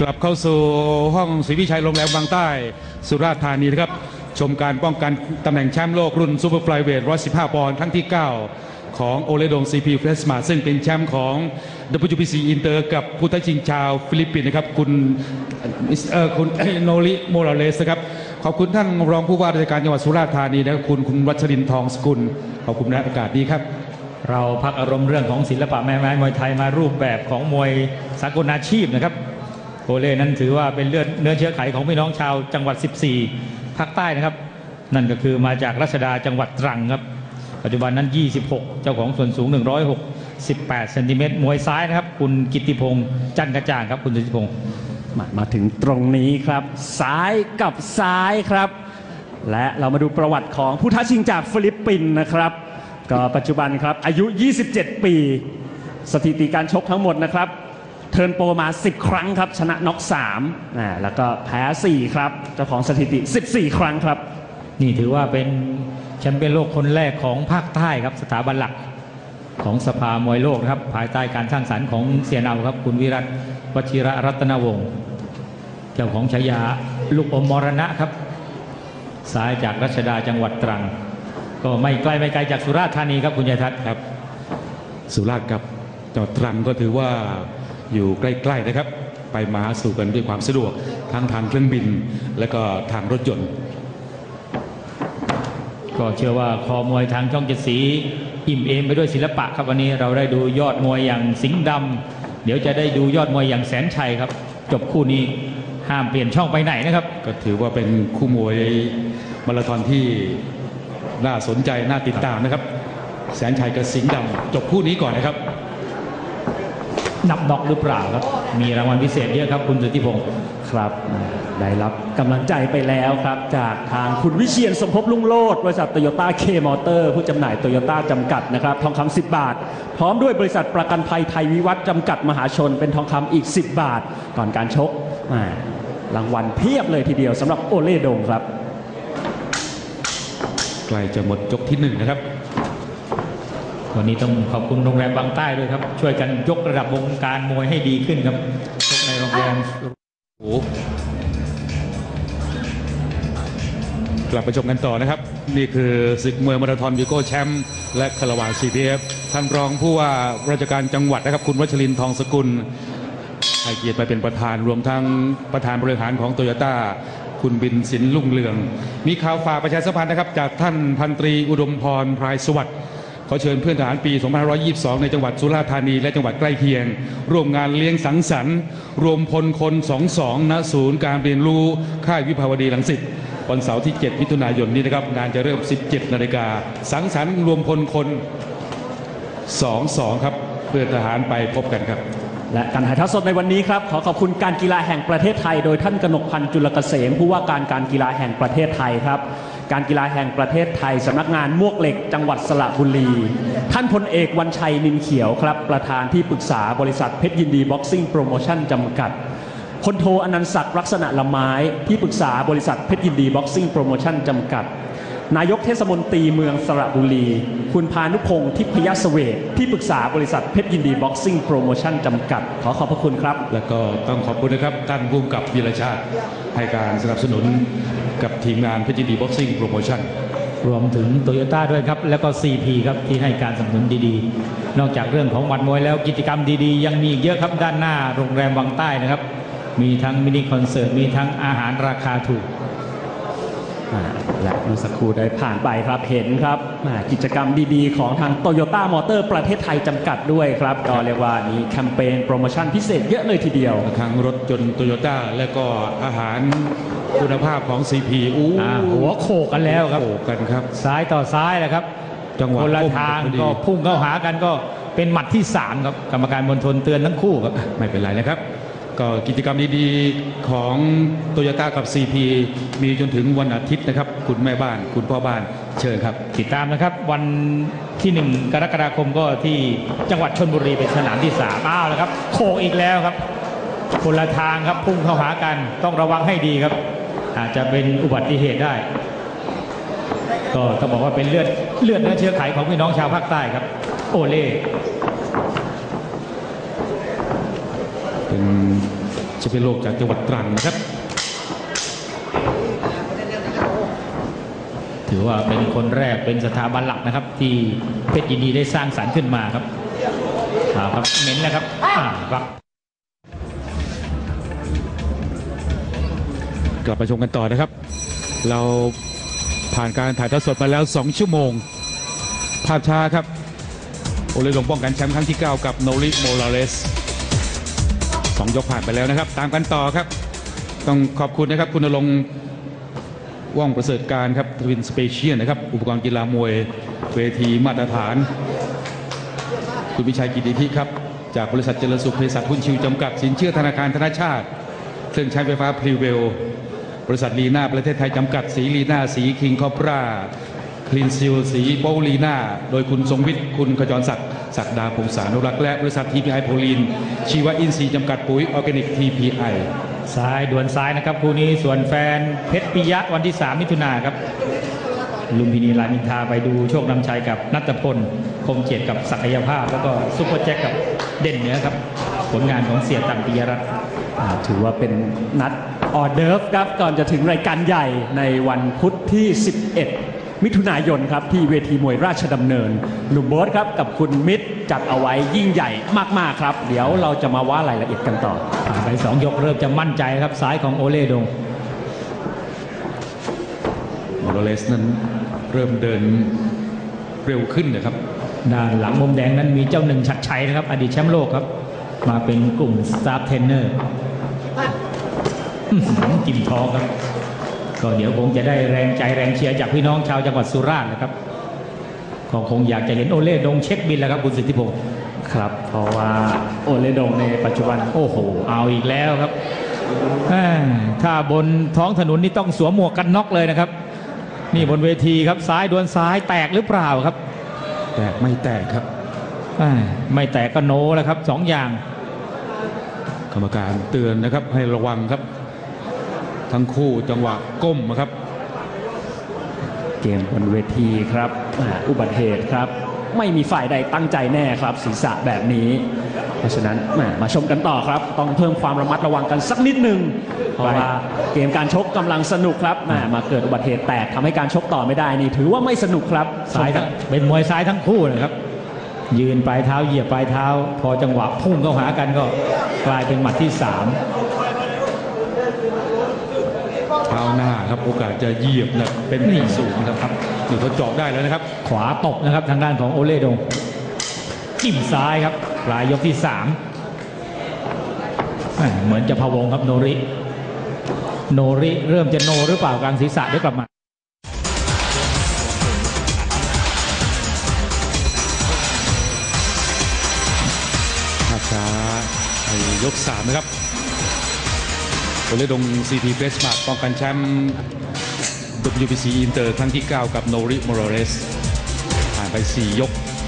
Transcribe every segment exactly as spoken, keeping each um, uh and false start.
กลับเข้าสู่ห้องศรีวิชัยโรงแรมบางใต้สุราษฎร์ธานีนะครับชมการป้องกันตำแหน่งแชมป์โลกรุ่นซูเปอร์ไฟลท์เวทหนึ่งร้อยสิบห้าปอนด์ครั้งที่เก้าของโอเลดง ซี พี เฟสมาซึ่งเป็นแชมป์ของ ดับเบิลยู บี ซี อินเตอร์กับผู้ท้าชิงชาวฟิลิปปินส์นะครับคุณเอ่อคุณโนริโมราเลสนะครับขอบคุณท่านรองผู้ว่าราชการจังหวัดสุราษฎร์ธานีนะครับคุณคุณวัชรินทร์ทองสกุลขอบคุณนะโอกาสดีครับเราพักอารมณ์เรื่องของศิลปะแม่ไม้มวยไทยมารูปแบบของมวยสากลอาชีพนะครับโอเล่นั้นถือว่าเป็นเลือดเนื้อเชื้อไขของพี่น้องชาวจังหวัดสิบสี่ภาคใต้นะครับนั่นก็คือมาจากรัชดาจังหวัดตรังครับปัจจุบันนั้นยี่สิบหกเจ้าของส่วนสูงหนึ่งร้อยหกสิบแปดเซนติเมตรมวยซ้ายนะครับคุณกิตติพงษ์จันกระจ่างครับคุณกิตติพงษ์มามาถึงตรงนี้ครับซ้ายกับซ้ายครับและเรามาดูประวัติของผู้ท้าชิงจากฟิลิปปินส์นะครับก็ปัจจุบันครับอายุยี่สิบเจ็ดปีสถิติการชกทั้งหมดนะครับเทิร์นโปรมาสิบครั้งครับชนะน็อกสามอ่าแล้วก็แพ้สี่ครับเจ้าของสถิติสิบสี่ครั้งครับนี่ถือว่าเป็นแชมเปี้ยนโลกคนแรกของภาคใต้ครับสถาบันหลักของสภามวยโลกนะครับภายใต้การสร้างสรรค์ของเสียเนาครับคุณวิรัตวชิระรัตนวงศ์เจ้าของฉายาลูกอมมรณะครับซ้ายจากรัชดาจังหวัดตรังก็ไม่ไกลไม่ไกลจากสุราษฎร์ธานีครับคุณชัยทัศน์ครับสุราษฎร์กับจังหวัดตรังก็ถือว่าอยู่ใกล้ๆนะครับไปมาสู่กันด้วยความสะดวกทั้งทางเครื่องบินและก็ทางรถยนต์ก็เชื่อว่าคอมวยทางช่องเจ็ดสีอิ่มเอมไปด้วยศิลปะครับวันนี้เราได้ดูยอดมวยอย่างสิงห์ดำเดี๋ยวจะได้ดูยอดมวยอย่างแสนชัยครับจบคู่นี้ห้ามเปลี่ยนช่องไปไหนนะครับก็ถือว่าเป็นคู่มวยมาราธอนที่น่าสนใจน่าติดตามนะครับแสนชัยกับสิงห์ดำจบคู่นี้ก่อนนะครับนับน็อกหรือเปล่าครับมีรางวัลพิเศษเยอะครับคุณสุทธิพงศ์ครับได้รับกำลังใจไปแล้วครับจากทางคุณวิเชียรสมภพลุ่งโลดบริษัทโตโยต้าเคมอเตอร์ผู้จำหน่ายโตโยต้าจำกัดนะครับทองคำสิบบาทพร้อมด้วยบริษัทประกันภัยไทยวิวัฒน์จำกัดมหาชนเป็นทองคำอีกสิบบาทก่อนการชกรางวัลเพียบเลยทีเดียวสำหรับโอเล่ดงครับใกล้จะหมดยกที่หนึ่งนะครับวันนี้ต้องขอบคุณโรงแรมบางใต้ด้วยครับช่วยกันยกระดับวงการมวยให้ดีขึ้นครับชกในโรงแรมโอ้กลับไปชมกันต่อนะครับนี่คือศึกมวยมาราธอนวีโก้แชมป์และคาราวาน ซี พี เอฟ ท่านรองผู้ว่าราชการจังหวัดนะครับคุณวัชรินทร์ทองสกุลให้เกียรติไปเป็นประธานรวมทั้งประธานบริหารของโตโยต้าคุณบินสินลุ่งเรืองมีข่าวฝากประชาสัมพันธ์นะครับจากท่านพันตรีอุดมพรพรายสวัสดิ์ขอเชิญเพื่อนทหารปีสองพันห้าร้อยยี่สิบสองในจังหวัดสุราษฎร์ธานีและจังหวัดใกล้เคียงร่วมงานเลี้ยงสังสรรค์รวมพลคนสองสิบสองณศูนย์การเรียนรู้ค่ายวิภาวดีรังสิตวันเสาร์ที่เจ็ดมิถุนายนนี้นะครับงานจะเริ่มสิบเจ็ดนาฬิกาสังสรรค์รวมพลคนสองสิบสองครับเพื่อนทหารไปพบกันครับและการถ่ายทอดสดในวันนี้ครับขอขอบคุณการกีฬาแห่งประเทศไทยโดยท่านกนกพันธ์จุลเกษมผู้ว่าการการกีฬาแห่งประเทศไทยครับการกีฬาแห่งประเทศไทยสำนักงานมวกเหล็กจังหวัดสระบุรีท่านพลเอกวันชัยนินเขียวครับประธานที่ปรึกษาบริษัทเพชรยินดีบ็อกซิ่งโปรโมชั่นจำกัดพลโทอนันต์ศักดิ์ลักษณะละไม้ที่ปรึกษาบริษัทเพชรยินดีบ็อกซิ่งโปรโมชั่นจำกัดนายกเทศมนตรีเมืองสระบุรีคุณพานุพงศ์ทิพยเสวตที่ปรึกษาบริษัทเพชรยินดีบ็อกซิ่งโปรโมชั่นจำกัดขอขอบพระคุณครับแล้วก็ต้องขอบคุณนะครับท่านผู้กำกับวีรชาติให้การสนับสนุนกับทีมงานเพชรยินดีบ็อกซิ่งโปรโมชั่นรวมถึงโตโยต้าด้วยครับแล้วก็ ซี พี ครับที่ให้การสนับสนุนดีๆนอกจากเรื่องของวันมวยแล้วกิจกรรมดีๆยังมีอีกเยอะครับด้านหน้าโรงแรมวังใต้นะครับมีทั้งมินิคอนเสิร์ตมีทั้งอาหารราคาถูกและเมื่อสักครู่ได้ผ่านไปครับเห็นครับกิจกรรมดีๆของทางโตโยต้ามอเตอร์ประเทศไทยจำกัดด้วยครับก็เรียกว่ามีแคมเปญโปรโมชั่นพิเศษเยอะเลยทีเดียวทั้งรถยนต์โตโยต้าและก็อาหารคุณภาพของ ซี พี อู้หัวโขกกันแล้วครับโขกกันครับซ้ายต่อซ้ายแหละครับจังหวะคนละทางก็พุ่งเข้าหากันก็เป็นหมัดที่สามครับกรรมการมณฑลเตือนทั้งคู่ครับไม่เป็นไรนะครับก็กิจกรรมดีๆของโตโยต้ากับ ซี พี มีจนถึงวันอาทิตย์นะครับคุณแม่บ้านคุณพ่อบ้านเชิญครับติดตามนะครับวันที่หนึ่งกรกฎาคมก็ที่จังหวัดชลบุรีเป็นสนามที่สามอ้าวแล้วครับโขกอีกแล้วครับคนละทางครับพุ่งเข้าหากันต้องระวังให้ดีครับอาจจะเป็นอุบัติเหตุได้ก็ต้องบอกว่าเป็นเลือดเลือดเนื้อเชื้อไขของพี่น้องชาวภาคใต้ครับโอเล่เป็นจะเป็นโลกจากจังหวัดตรังนะครับถือว่าเป็นคนแรกเป็นสถาบันหลักนะครับ ที่เพชรยินดีได้สร้างสรรค์ขึ้นมาครับเอาครับเน้นแล้วครับอ่าครับกลับมาชมกันต่อนะครับ เราผ่านการถ่ายทอดสดมาแล้วสองชั่วโมงภาพช้าครับโอเลดงป้องกันแชมป์ครั้งที่เก้ากับโนริโมราเลสสองยกผ่านไปแล้วนะครับตามกันต่อครับต้องขอบคุณนะครับคุณณรงค์ว่องประเสริฐการครับทวินสเปเชียลนะครับอุปกรณ์กีฬามวยเวทีมาตรฐานคุณวิชัยกิติธิครับจากบริษัทเจริญสุขเภสัชหุ้นชิวจำกัดสินเชื่อธนาคารธนชาติเครื่องใช้ไฟฟ้าพรีเวลบริษัทลีน่าประเทศไทยจำกัดสีลีน่าสีคิงคอปราคลีนซิลสีโปลีน่าโดยคุณทรงวิทย์คุณขจรศักดิ์ศักดาพงษานุรักษ์และบริษัท ที พี ไอ โพลีนชีวอินทรีย์จำกัดปุ๋ยออร์แกนิก ที พี ไอซ้ายดวลซ้ายนะครับคู่นี้ส่วนแฟนเพชรปิยะวันที่สามมิถุนายนครับลุมพินีรามอินทราไปดูโชคนำชัยกับนัตพลคมเกียรติกับศักยภาพแล้วก็ซุปเปอร์แจ็คกับเด่นเหนือครับผลงานของเสียตังปิยรัตน์อ่าถือว่าเป็นนัดออเดิร์ฟครับก่อนจะถึงรายการใหญ่ในวันพุธที่ สิบเอ็ด มิถุนายนครับที่เวทีมวยราชดำเนินหนุ่มโบ๊ทครับกับคุณมิตรจัดเอาไว้ยิ่งใหญ่มากๆครับเดี๋ยวเราจะมาว่ารายละเอียดกันต่อผ่านไปสองยกเริ่มจะมั่นใจครับซ้ายของโอเล่ดงโมราเลสนั้นเริ่มเดินเร็วขึ้นนะครับด้านหลังมุมแดงนั้นมีเจ้าหนึ่งชัดชัยนะครับอดีตแชมป์โลกครับมาเป็นกลุ่มสตาฟเทรนเนอร์จิ้มท้องครับก็เดี๋ยวคงจะได้แรงใจแรงเชียร์จากพี่น้องชาวจังหวัดสุราษฎร์นะครับก็คงอยากจะเห็นโอเล่ดงเช็คบินแล้วครับคุณสิทธิพงศ์ครับเพราะว่าโอเลดงในปัจจุบันโอ้โหเอาอีกแล้วครับแม่ถ้าบนท้องถนนนี่ต้องสวมหมวกกันน็อกเลยนะครับนี่บนเวทีครับซ้ายดวลซ้ายแตกหรือเปล่าครับแตกไม่แตกครับแม่ไม่แตกก็โนแล้วครับสองอย่างกรรมการเตือนนะครับให้ระวังครับทั้งคู่จังหวะก้มนะครับเกมบนเวทีครับอ่าอุบัติเหตุครับไม่มีฝ่ายใดตั้งใจแน่ครับศีรษะแบบนี้ เพราะฉะนั้นมามาชมกันต่อครับต้องเพิ่มความระมัดระวังกันสักนิดหนึ่งเพราะว่าเกมการชกกำลังสนุกครับมามาเกิดอุบัติเหตุแตกทำให้การชกต่อไม่ได้นี่ถือว่าไม่สนุกครับซ้ายทั้งเป็นมวยซ้ายทั้งคู่นะครับยืนปลายเท้าเหยียบปลายเท้า พอจังหวะพุ่งเข้าหากันก็กลายเป็นหมัดที่สามเท้าหน้าครับโอกาสจะเหยียบนะเป็นที่สูงนะครับนี่เขาเจาะได้แล้วนะครับขวาตบนะครับทางด้านของโอเล่ดงจิ้มซ้ายครับปลายยกที่สามแหม่เหมือนจะพะวงครับโนริโนริเริ่มจะโนหรือเปล่ากลางศีรษะได้กลับมาภาพช้าในยกสามนะครับโอเลดง ซี ที เบสมาร์ป้องกันแชมป์ ดับเบิลยู บี ซี อินเตอร์ครั้งที่เก้ากับโนริโมราเลสผ่านไปสี่ยก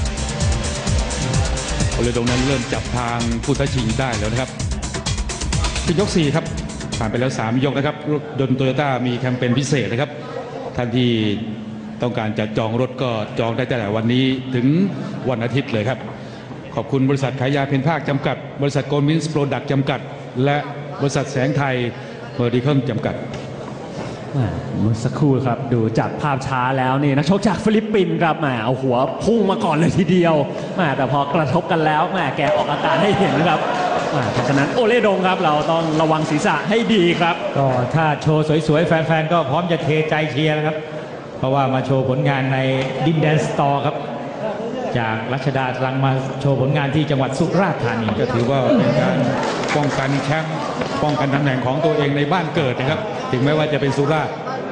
โอเลดงนั้นเริ่มจับทางผู้ท้าชิงได้แล้วนะครับเป็นยกสี่ครับผ่านไปแล้วสามยกนะครับรถยนต์โตโยต้ามีแคมเปญพิเศษนะครับท่านที่ต้องการจะจองรถก็จองได้ตั้งแต่วันนี้ถึงวันอาทิตย์เลยครับขอบคุณบริษัทขายยาเพนภาคจำกัดบริษัทโกลมินส์โปรดักต์จำกัดและบริษัทแสงไทยเมอร์ดิเคิลจำกัดอ่าเมื่อสักครู่ครับดูจากภาพช้าแล้วนี่นักชกจากฟิลิปปินส์ครับแหมเอาหัวพุ่งมาก่อนเลยทีเดียวแหมแต่พอกระทบกันแล้วแหมแกออกอาการให้เห็นครับแหมเพราะฉะนั้นโอเล่ดงครับเราต้องระวังศีรษะให้ดีครับก็ถ้าโชว์สวยๆแฟนๆก็พร้อมจะเทใจเชียร์นะครับเพราะว่ามาโชว์ผลงานในดินแดนสตอร์ครับจากรัชดาตรังมาโชว์ผลงานที่จังหวัดสุราษฎร์ธานีก็ถือว่าเป็นการป้องกันแชมป์ป้องกันตำแหน่งของตัวเองในบ้านเกิดนะครับถึงแม้ว่าจะเป็นสุราษฎร์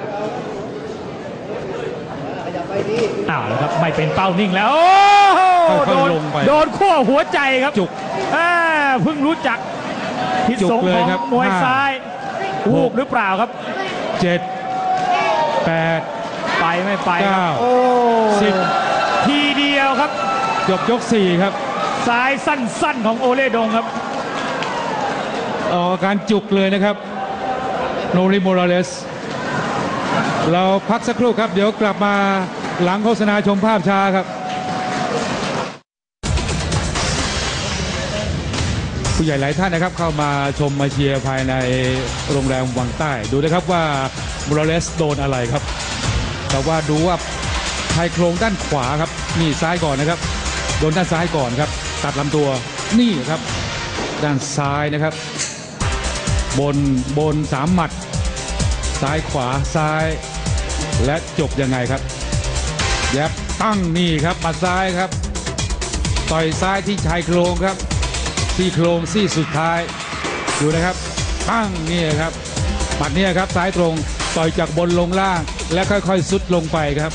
อ้าวแล้วครับไม่เป็นเป้านิ่งแล้วโอ้ค่โดอยนๆลงไปโดนขั้วหัวใจครับจุกอ่าเพิ่งรู้จักพิษจุกสงเลขยองครับมวยห้าซ้ายวูบหรือเปล่าครับเจ็ดแปดไปไม่ไปครับเก้าโอ้สิบทีเดียวครับจบยกสี่ครับซ้ายสั้นๆของโอเล่ดงครับออกอาการจุกเลยนะครับโนริโมราเลสเราพักสักครู่ครับเดี๋ยวกลับมาหลังโฆษณาชมภาพช้าครับผู้ใหญ่หลายท่านนะครับเข้ามาชมมาเชียร์ภายในโรงแรมวังใต้ดูนะครับว่าโมราเลสโดนอะไรครับแต่ว่าดูว่าชายโครงด้านขวาครับนี่ซ้ายก่อนนะครับโดนด้านซ้ายก่อนครับตัดลำตัวนี่ครับด้านซ้ายนะครับบนบนสามหมัดซ้ายขวาซ้ายและจบยังไงครับแยบตั้งนี่ครับหมัดซ้ายครับต่อยซ้ายที่ชายโครงครับซี่โครงซี่สุดท้ายดูนะครับตั้งนี่ครับหมัดนี้ครับซ้ายตรงต่อยจากบนลงล่างและค่อยๆซุดลงไปครับ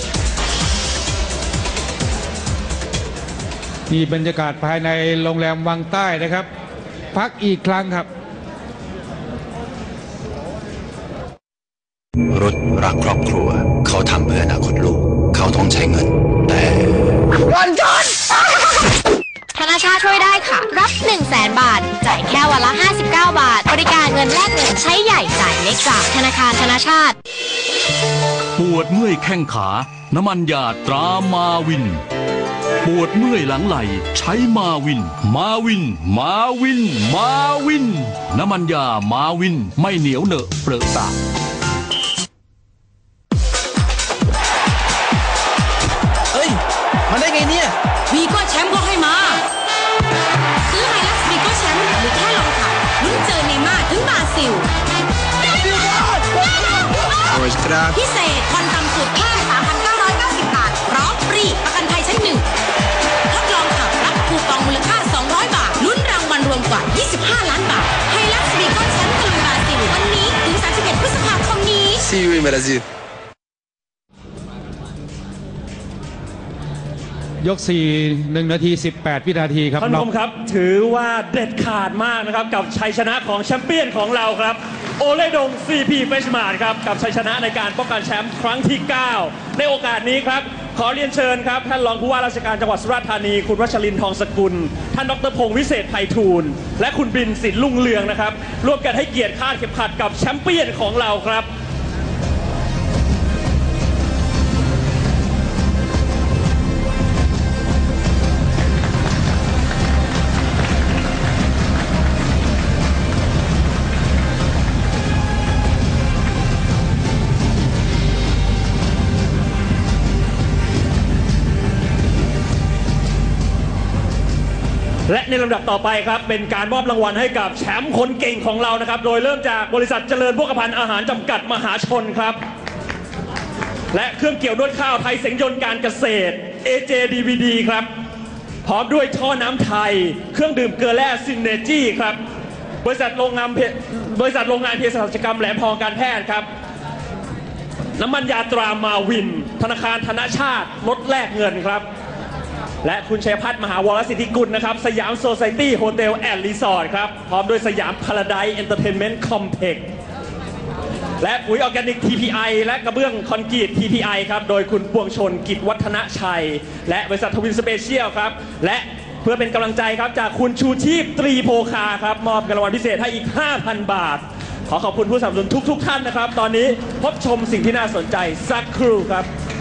นี่บรรยากาศภายในโรงแรมวังใต้นะครับพักอีกครั้งครับรถรักครอบครัวเขาทำเพื่ออนาคตลูกเขาต้องใช้เงินแต่วันก่อนธนาชาติช่วยได้ค่ะรับ หนึ่งแสน บาทจ่ายแค่วันละห้าสิบเก้าบาทบริการเงินแลกเงินใช้ใหญ่จ่ายเล็กจากธนาคารธนาชาติปวดเมื่อยแข้งขาน้ำมันยาตรามาวินปวดเมื่อยหลังไหล่ใช้มาวินมาวินมาวินมาวินน้ำมันยามาวินไม่เหนียวเหนอะเปรอะสะเฮ้ยมาได้ไงเนี่ยวีโก้แชมป์ก็ให้มาซื้อไฮลักซ์วีโก้แชมป์หรือแค่ลองขับลุ้นเจอเนม่าถึงบราซิลพิเศษผ่อนต่ำสุดแค่ สามพันเก้าร้อยเก้าสิบ บาทพร้อมฟรีประกันภัยชั้นหนึ่งทดลองขับรับคูปองมูลค่าสองร้อยบาทลุ้นรางวัลรวมกว่ายี่สิบห้าล้านบาทไฮลักซ์วีโก้แชมป์ตะลุยบราซิลวันนี้ถึงสามสิบเอ็ดพฤษภาคมนี้ See you in Brazil ยกสี่หนึ่งนาทีสิบแปดวินาทีครับท่านผู้ชมครับถือว่าเด็ดขาดมากนะครับกับชัยชนะของแชมเปี้ยนของเราครับโอเลดง ซี พี เฟชมาร์ครับกับชัยชนะในการป้องกันแชมป์ครั้งที่เก้าในโอกาสนี้ครับขอเรียนเชิญครับท่านรองผู้ว่าราชการจังหวัดสุราษฎร์ธานีคุณวัชรินทร์ทองสกุลท่านดรพงษ์วิเศษไพฑูรย์และคุณบินสินลุ่งเรืองนะครับร่วมกันให้เกียรติคาดเข็มขัดกับแชมเปี้ยนของเราครับและในลำดับต่อไปครับเป็นการมอบรางวัลให้กับแชมป์คนเก่งของเรานะครับโดยเริ่มจากบริษัทเจริญโภคภัณฑ์อาหารจำกัดมหาชนครับและเครื่องเกี่ยวนวดข้าวไทยเสงยนต์การเกษตร เอ เจ ดี วี ดี ครับพร้อมด้วยท่อน้ำไทยเครื่องดื่มเกลือแร่ซินเนจี้ครับบริษัทโรงงานบริษัทโรงงานเภสัชกรรมแหลมทองการแพทย์ครับน้ำมันยาตรามาวินธนาคารธนชาติลดแลกเงินครับและคุณชัยพัฒน์มหาวรสิทธิกุลนะครับสยามโซไซตี้โฮเทลแอนด์รีสอร์ทครับพร้อมด้วยสยามพาราไดซ์เอนเตอร์เทนเมนต์คอมเพล็กซ์และปุ๋ยออร์แกนิก ที พี ไอ และกระเบื้องคอนกรีต ที พี ไอ ครับโดยคุณปวงชนกิจวัฒนชัยและบริษัททวินสเปเชียลครับและเพื่อเป็นกำลังใจครับจากคุณชูชีพตรีโภคาครับมอบรางวัลพิเศษให้อีก ห้าพัน บาทขอขอบคุณผู้สนับสนุนทุกๆท่านนะครับตอนนี้พบชมสิ่งที่น่าสนใจสักครู่ครับ